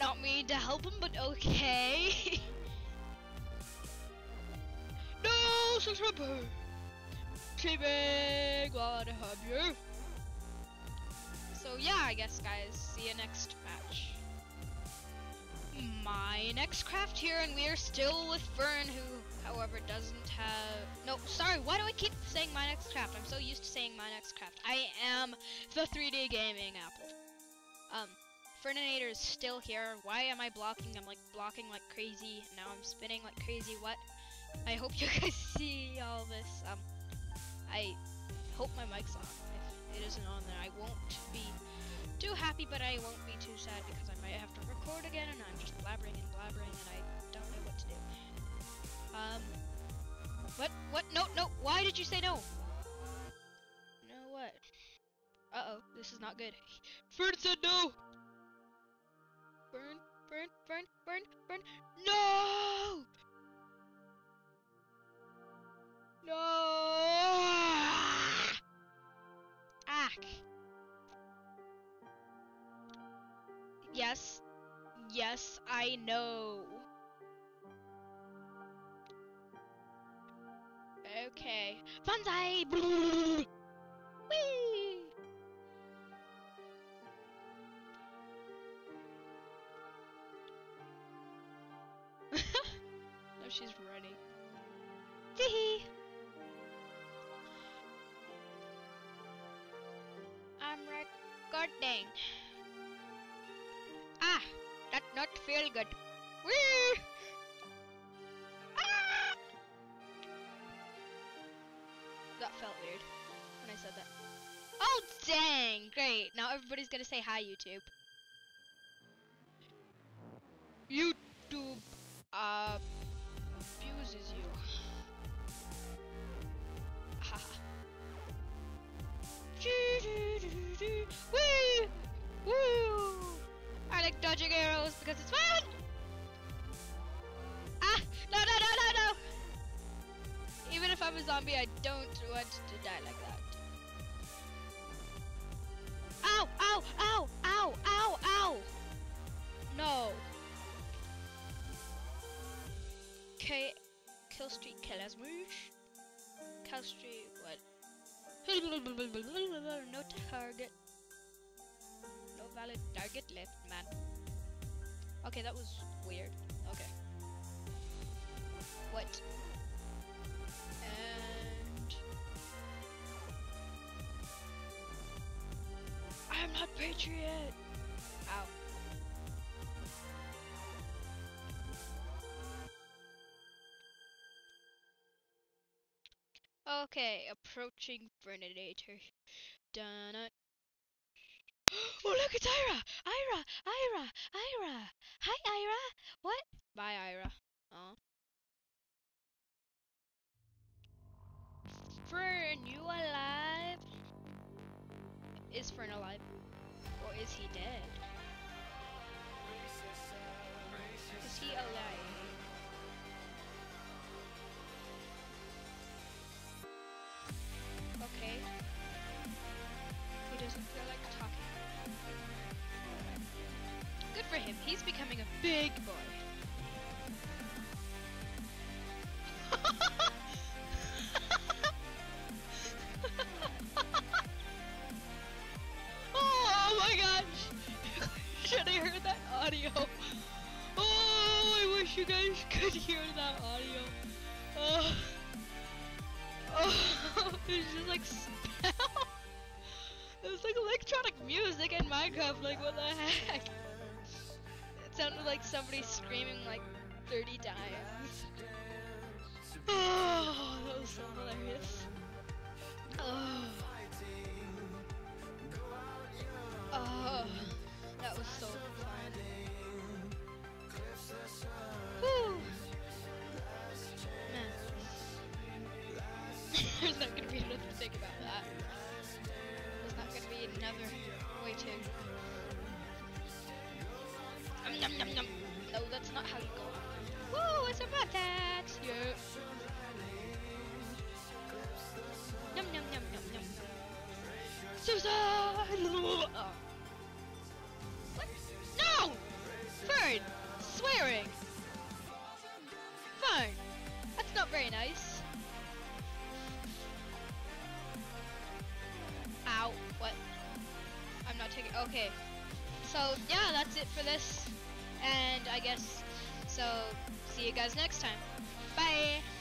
not mean to help him, but okay. No, subscriber. Sleeping while I have you. So yeah, I guess guys, see you next match. My next craft here, and we are still with Fern, who, however, doesn't have... No, sorry, why do I keep saying my next craft? I'm so used to saying my next craft. I am the 3D gaming apple. Ferninator is still here. Why am I blocking? I'm like blocking like crazy. Now I'm spinning like crazy. What? I hope you guys see all this. I hope my mic's on. If it isn't on, then I won't be too happy, but I won't be too sad because I might have to record again, and I'm just blabbering and blabbering, and I don't know what to do. What? No, why did you say no? No, what? Uh-oh, this is not good. Fern said no! Fern. No! No! Ack. Yes, I know. Okay. Banzai! Whee! No, she's running. Tee-hee! I'm recording. Ah! That not feel good. Whee! Ah! That felt weird when I said that. Oh dang! Great. Now everybody's gonna say hi, YouTube. YouTube abuses you. Haha. Woo! Woo! I like dodging arrows because it's fun! Ah! No! Even if I'm a zombie, I don't want to die like that. Ow! Ow! Ow! Ow! Ow! Ow! No. Okay. Kill streak killers. Whoosh. Kill streak. What? No target. No valid target left, man. Okay, that was weird. Okay. What? And I'm not Patriot. Ow. Okay, approaching Ferninator. Dun. Oh, look, it's Ira! Ira! Hi, Ira! What? Bye, Ira. Oh. Fern, you alive? Is Fern alive? Or is he dead? Is he alive? Okay. He doesn't feel like talking. Good for him. He's becoming a big boy. Oh my gosh! Should have heard that audio. Oh, I wish you guys could hear that audio. Oh, it was just like spell. It was like electronic music in Minecraft. Like, what the heck? It sounded like somebody screaming like 30 times. Oh, that was so hilarious. Oh. Oh, that was so fun. Whew. Man. There's not gonna be enough to think about that. There's not gonna be another way to. Nom nom nom. No, that's not how you go. Woo, it's about that. Yeah. Nom nom nom nom nom. Suicide! Oh. What? No! Fern! Okay. So yeah, that's it for this. And I guess so. See you guys next time. Bye.